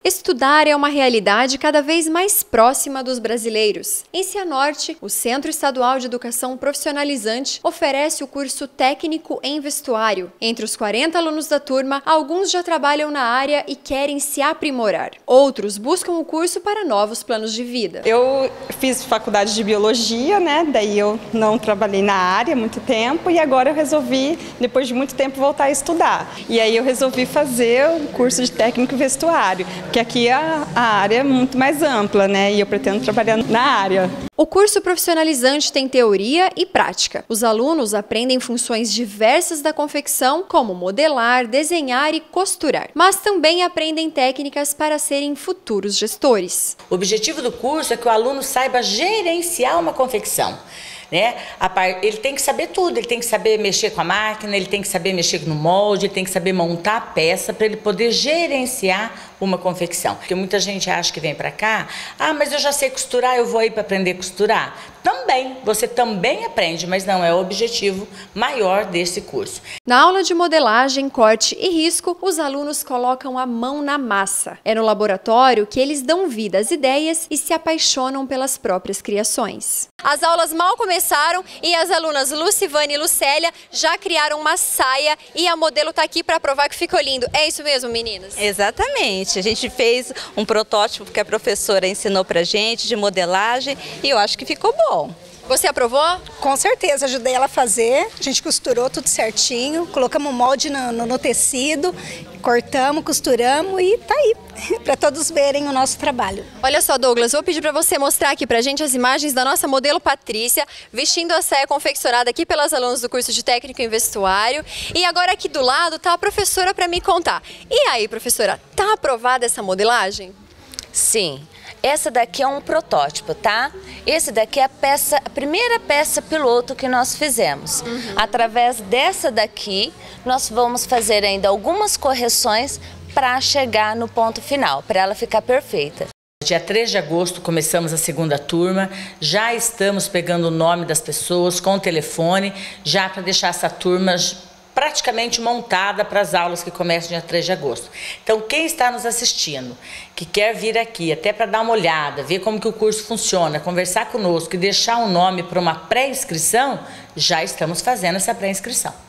Estudar é uma realidade cada vez mais próxima dos brasileiros. Em Cianorte, o Centro Estadual de Educação Profissionalizante oferece o curso técnico em vestuário. Entre os 40 alunos da turma, alguns já trabalham na área e querem se aprimorar. Outros buscam o curso para novos planos de vida. Eu fiz faculdade de biologia, né? Daí eu não trabalhei na área há muito tempo e agora eu resolvi, depois de muito tempo, voltar a estudar. E aí eu resolvi fazer o curso de técnico em vestuário, porque aqui a área é muito mais ampla, né? E eu pretendo trabalhar na área. O curso profissionalizante tem teoria e prática. Os alunos aprendem funções diversas da confecção, como modelar, desenhar e costurar. Mas também aprendem técnicas para serem futuros gestores. O objetivo do curso é que o aluno saiba gerenciar uma confecção. Ele tem que saber tudo, ele tem que saber mexer com a máquina, ele tem que saber mexer no molde, ele tem que saber montar a peça para ele poder gerenciar uma confecção. Porque muita gente acha que vem para cá, mas eu já sei costurar, eu vou aí para aprender a costurar. Também, você também aprende, mas não é o objetivo maior desse curso. Na aula de modelagem, corte e risco, os alunos colocam a mão na massa. É no laboratório que eles dão vida às ideias e se apaixonam pelas próprias criações. As aulas mal começaram e as alunas Lucivane e Lucélia já criaram uma saia e a modelo está aqui para provar que ficou lindo. É isso mesmo, meninas? Exatamente. A gente fez um protótipo que a professora ensinou pra gente de modelagem e eu acho que ficou bom. Você aprovou? Com certeza, ajudei ela a fazer, a gente costurou tudo certinho, colocamos molde no tecido, cortamos, costuramos e tá aí, para todos verem o nosso trabalho. Olha só, Douglas, vou pedir para você mostrar aqui pra gente as imagens da nossa modelo Patrícia, vestindo a saia confeccionada aqui pelas alunas do curso de técnico em vestuário. E agora aqui do lado tá a professora para me contar. E aí, professora, tá aprovada essa modelagem? Sim. Essa daqui é um protótipo, tá? Esse daqui é a primeira peça piloto que nós fizemos. Através dessa daqui, nós vamos fazer ainda algumas correções para chegar no ponto final, para ela ficar perfeita. Dia 3 de agosto começamos a segunda turma, já estamos pegando o nome das pessoas com o telefone, já para deixar essa turma praticamente montada para as aulas que começam dia 3 de agosto. Então, quem está nos assistindo, que quer vir aqui até para dar uma olhada, ver como que o curso funciona, conversar conosco e deixar um nome para uma pré-inscrição, já estamos fazendo essa pré-inscrição.